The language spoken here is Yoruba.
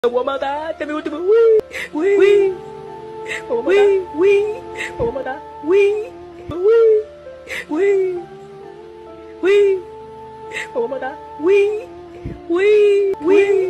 Agua mata, este es mi último. Uy. Agua mata. Agua mata. Agua mata.